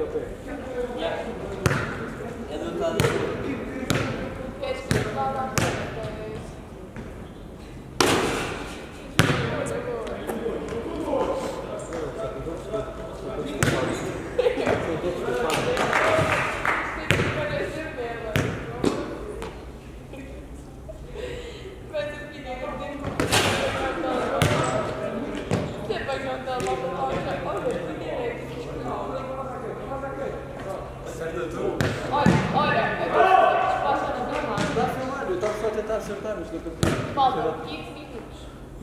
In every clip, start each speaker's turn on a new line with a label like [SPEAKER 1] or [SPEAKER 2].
[SPEAKER 1] É do outro lado.
[SPEAKER 2] Queres que eu vá lá para
[SPEAKER 3] acertar, mas nunca
[SPEAKER 2] faltam 15 minutos.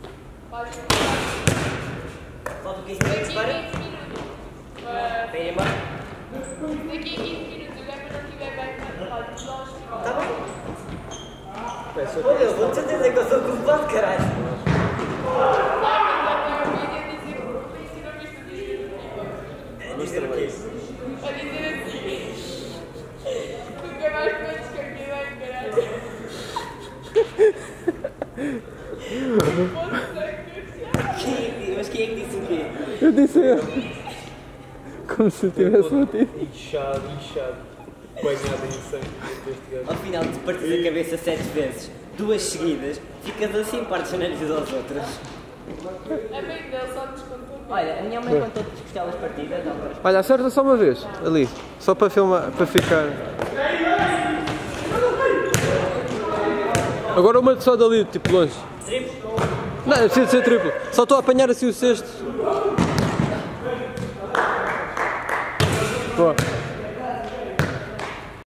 [SPEAKER 1] Faltam 15 minutos para?
[SPEAKER 2] Daqui a 15 minutos.
[SPEAKER 1] Bem embora?
[SPEAKER 2] Daqui a 15 minutos, o gamer não estiver bem, pode nós.
[SPEAKER 1] Tá bem. Olha, eu vou-te certeza que eu sou culpado, caralho. A dizer o quê?
[SPEAKER 2] A dizer assim. Nunca mais podes campeão, caralho.
[SPEAKER 1] Mas quem é que disse o quê?
[SPEAKER 3] Eu disse eu. Como se eu tivesse batido.
[SPEAKER 4] Inchado. Banhado em sangue deste gajo.
[SPEAKER 1] Ao final de partir a cabeça 7 vezes, 2 seguidas, ficas assim, partes nariz aos outros.
[SPEAKER 2] A mãe dele só nos contou.
[SPEAKER 1] Olha, a minha mãe contou-te que gostava das partidas.
[SPEAKER 3] Olha, acerta só uma vez, ali. Só para filmar, para ficar. Agora uma só dali, tipo longe.
[SPEAKER 1] Triplo?
[SPEAKER 3] Não, precisa de ser triplo. Só estou a apanhar assim o cesto.